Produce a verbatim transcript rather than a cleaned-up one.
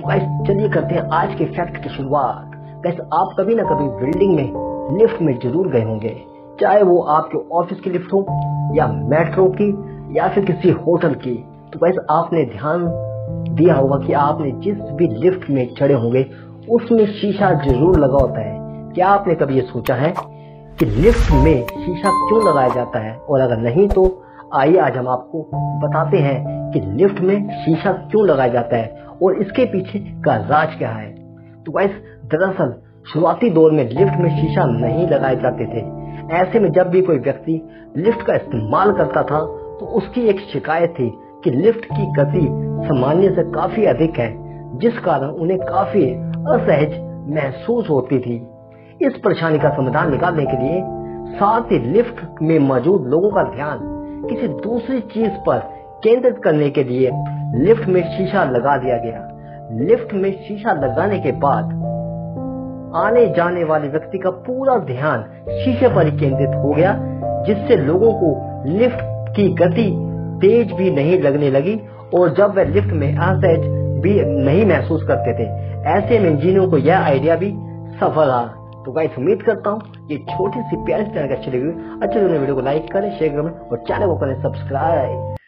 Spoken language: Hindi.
तो गाइस चलिए करते हैं आज के फैक्ट की शुरुआत। गाइस आप कभी ना कभी बिल्डिंग में लिफ्ट में जरूर गए होंगे, चाहे वो आपके ऑफिस की लिफ्ट हो या मेट्रो की या फिर किसी होटल की। तो गाइस आपने ध्यान दिया होगा कि आपने जिस भी लिफ्ट में चढ़े होंगे उसमें शीशा जरूर लगा होता है। क्या आपने कभी ये सोचा है कि लिफ्ट में शीशा क्यों लगाया जाता है? और अगर नहीं तो आइए आज हम आपको बताते हैं कि लिफ्ट में शीशा क्यों लगाया जाता है और इसके पीछे का राज क्या है। तो गाइस दरअसल शुरुआती दौर में लिफ्ट में शीशा नहीं लगाए जाते थे। ऐसे में जब भी कोई व्यक्ति लिफ्ट का इस्तेमाल करता था तो उसकी एक शिकायत थी कि लिफ्ट की गति सामान्य से काफी अधिक है, जिस कारण उन्हें काफी असहज महसूस होती थी। इस परेशानी का समाधान निकालने के लिए साथ ही लिफ्ट में मौजूद लोगों का ध्यान किसी दूसरी चीज पर केंद्रित करने के लिए लिफ्ट में शीशा लगा दिया गया। लिफ्ट में शीशा लगाने के बाद आने जाने वाले व्यक्ति का पूरा ध्यान शीशे पर ही केंद्रित हो गया, जिससे लोगों को लिफ्ट की गति तेज भी नहीं लगने लगी और जब वह लिफ्ट में असहज भी नहीं महसूस करते थे। ऐसे में इंजीनियरों को यह आइडिया भी सफल रहा। तो गाइस उम्मीद करता हूँ ये छोटी सी प्यारी सी अच्छी लगी। अच्छे वीडियो को लाइक करें, शेयर करें और चैनल को करें सब्सक्राइब।